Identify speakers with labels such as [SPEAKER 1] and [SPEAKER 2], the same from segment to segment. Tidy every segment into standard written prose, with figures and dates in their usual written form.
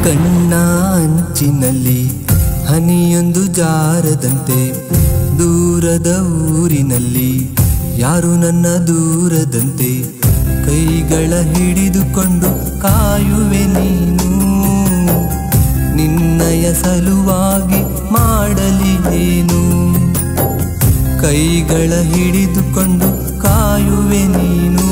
[SPEAKER 1] ಕಣ್ಣ ಅಂಚಿನಲ್ಲಿ ಹನಿಯೊಂದು ಜಾರದಂತೆ ದೂರದ ಊರಿನಲ್ಲಿ ಯಾರು ನನ್ನ ದೂರದಂತೆ ಕೈಗಳ ಹಿಡಿದುಕೊಂಡು ಕಾಯುವೆ ನೀನು ನಿನ್ನಯ ಸಲುವಾಗಿ ಮಾಡಲಿ ಏನು ಕೈಗಳ ಹಿಡಿದುಕೊಂಡು ಕಾಯುವೆ ನೀನು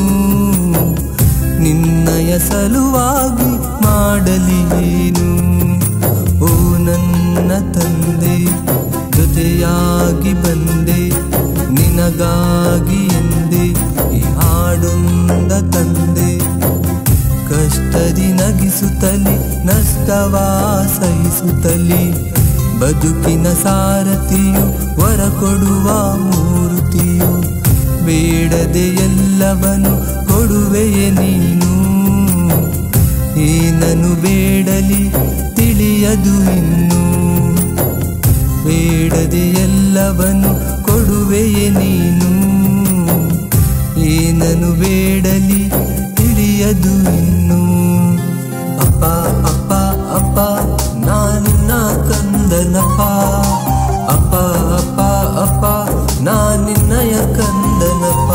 [SPEAKER 1] ನಿನ್ನಯ ಸಲುವಾಗಿ ಮಾಡಲಿ ಏನು ಓ ನನ್ನ ತಂದೆ ಜೊತೆಯಾಗಿ ಬಂದೆ ನಿನಗಾಗಿ ಎಂದೆ ಈ ಹಾಡೊಂದ ತಂದೆ ಕಷ್ಟದಿ ನಗಿಸುತ್ತಲಿ ನಷ್ಟವಾ ಸಹಿಸುತ್ತಲಿ ಬದುಕಿನ ಸಾರಥಿಯು ವರ ಕೊಡುವ ಮೂರ್ತಿಯು ಬೇಡದೆ ಎಲ್ಲವನು ಕೊಡುವೆಯೇ ನೀನು ಏನನು ಬೇಡಲಿ ತಿಳಿಯದು ಇನ್ನು ಬೇಡದೆ ಎಲ್ಲವನು ಕೊಡುವೆಯೇ ನೀನು ಏನನು ಬೇಡಲಿ ತಿಳಿಯದು ಇನ್ನು ಅಪ್ಪ ಅಪ್ಪ ಅಪ್ಪ ನಾನಿನ್ನ ಕಂದನಪ್ಪ ಅಪ್ಪ ಅಪ್ಪ ಅಪ್ಪ ನಾನಿನ್ನಯ ಕಂದನಪ್ಪ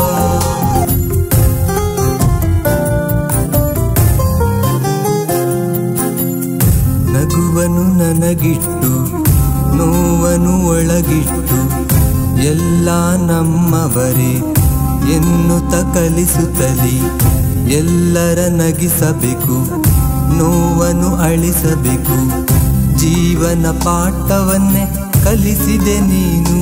[SPEAKER 1] ನಗುವನು ನನಗಿಟ್ಟು ನೋವನು ಒಳಗಿಟ್ಟು ಎಲ್ಲ ನಮ್ಮವರೇ ಎನ್ನುತ್ತ ಕಲಿಸುತ್ತಲಿ ಎಲ್ಲರ ನಗಿಸಬೇಕು ನೋವನ್ನು ಅಳಿಸಬೇಕು ಜೀವನ ಪಾಠವನ್ನೇ ಕಲಿಸಿದೆ ನೀನು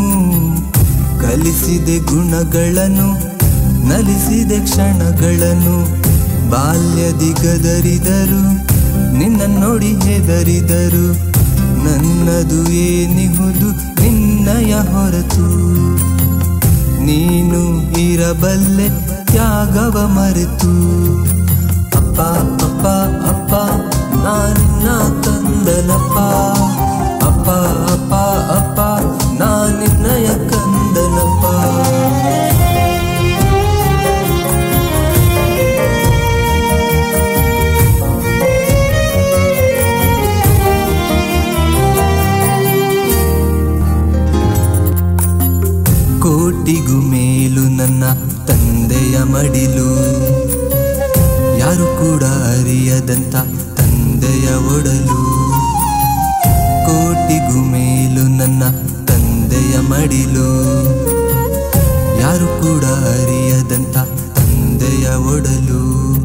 [SPEAKER 1] ಕಲಿಸಿದೆ ಗುಣಗಳನ್ನು ನಲಿಸಿದೆ ಕ್ಷಣಗಳನ್ನು ಬಾಲ್ಯದಿ ಗದರಿದರು ನಿನ್ನ ನೋಡಿ ಹೆದರಿದರು ನನ್ನದು ಏನಿಹುದು ನಿನ್ನಯ ಹೊರತು ನೀನು ಇರಬಲ್ಲೆ ತ್ಯಾಗವ ಮರೆತು ಅಪ್ಪ ಅಪ್ಪ ಅಪ್ಪ ನಾನಿನ್ನ ಕಂದನಪ್ಪ ಅಪ್ಪ ಅಪ್ಪ ಅಪ್ಪ ನಾನಿನ್ನಯ ಕಂದನಪ್ಪ ಕೋಟಿಗೂ ಮೇಲು ನನ್ನ ತಂದೆಯ ಮಡಿಲು ಯಾರು ಕೂಡ ಅರಿಯದಂತ ತಂದೆಯ ಒಡಲು ಕೋಟಿಗೂ ಮೇಲು ನನ್ನ ತಂದೆಯ ಮಡಿಲು ಯಾರು ಕೂಡ ಅರಿಯದಂತ ತಂದೆಯ ಒಡಲು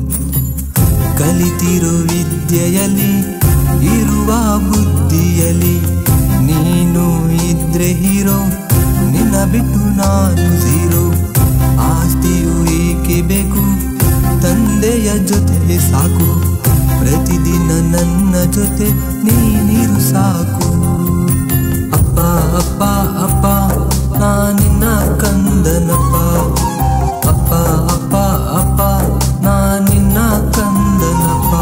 [SPEAKER 1] ಕಲಿತಿರೋ ವಿದ್ಯೆಯಲ್ಲಿ ಇರುವ ಬುದ್ಧಿಯಲ್ಲಿ ನೀನು ಇದ್ರೆ ಹೀರೋ ನಿನ್ನ ಬಿಟ್ಟು ನಾನು ಝೀರೋ ಆಸ್ತಿಯು ಏಕೆ ಬೇಕು ತಂದೆಯ ಜೊತೆ ಸಾಕು ಪ್ರತಿದಿನ ನನ್ನ ಜೊತೆ ನೀನಿರು ಸಾಕು ಅಪ್ಪ ಅಪ್ಪ ಅಪ್ಪ ನಾನಿನ್ನ ಕಂದನಪ್ಪ ಅಪ್ಪ ಅಪ್ಪ ಅಪ್ಪ ನಾನಿನ್ನ ಕಂದನಪ್ಪ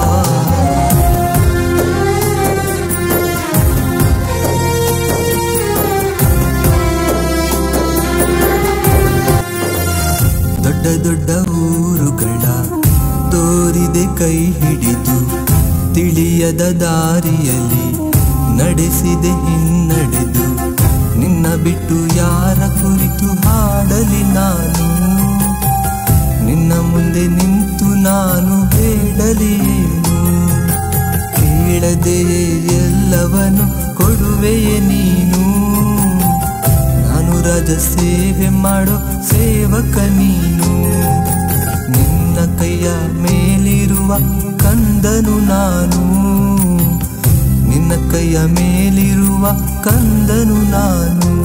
[SPEAKER 1] ದೊಡ್ಡ ದೊಡ್ಡ ಊರುಗಳ ತೋರಿದೆ ಕೈ ಹಿಡಿದು ತಿಳಿಯದ ದಾರಿಯಲ್ಲಿ ನಡೆಸಿದೆ ಹಿನ್ನಡೆದು ನಿನ್ನ ಬಿಟ್ಟು ಯಾರ ಕುರಿತು ಹಾಡಲಿ ನಾನು ನಿನ್ನ ಮುಂದೆ ನಿಂತು ನಾನು ಹೇಳಲಿ ಏನು ಕೇಳದೆಯೇ ಎಲ್ಲವನು ಕೊಡುವೆಯೇ ನೀನು ನಾನು ರಾಜ ಸೇವೆ ಮಾಡೋ ಸೇವಕ ನೀನು ನಿನ್ನ ಕೈಯ ಮೇಲಿರುವ ಕಂದನು ನಾನು ನಿನ್ನ ಕೈಯ ಮೇಲಿರುವ ಕಂದನು ನಾನು